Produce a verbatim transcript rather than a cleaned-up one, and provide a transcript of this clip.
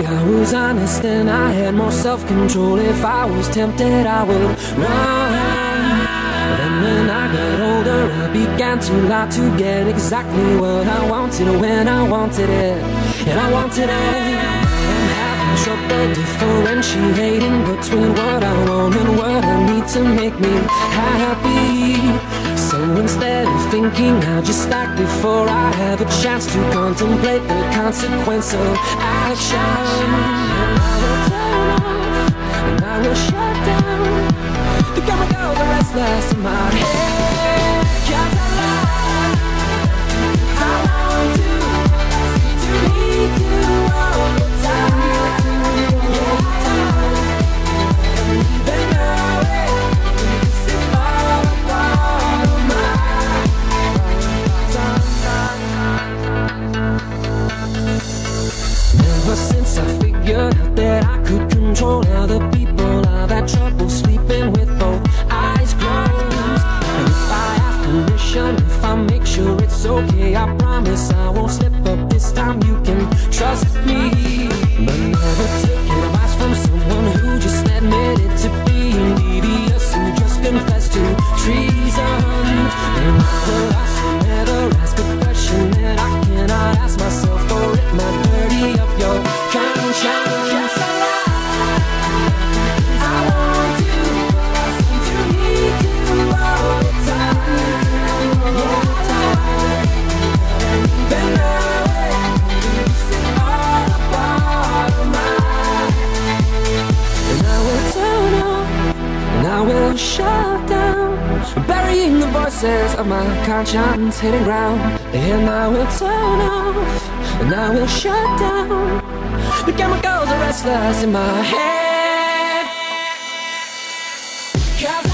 boy, I was honest and I had more self-control. If I was tempted, I would run. Then when I got older, I began to lie to get exactly what I wanted when I wanted it, and I wanted it. I'm having trouble differentiating between what I want and what I need to make me happy. So instead of thinking, I'll just act before I have a chance to contemplate the consequence of action. And I will turn off, and I will shut down. The chemicals are restless in my head. 'Cause I love, I want to, to need you all the time. Yeah, even though this is all a part of my Ever since I figured out that I could control other people, I've had trouble sleeping with both eyes closed. And if I have permission, if I make sure it's okay, I promise I won't slip up this time. You can trust me. But never took advice from someone who just admitted to being devious, who just confessed to treason. And I will also never ask a question that I cannot ask myself, or it might dirty up your conscience. Yes, I lie. I want to, to need you all the time. Yeah, even though this is all a part of mine. And I will turn off, and I will shut down, burying the voices of my conscience hitting ground. And I will turn off, and I will shut down. The chemicals are restless in my head. 'Cause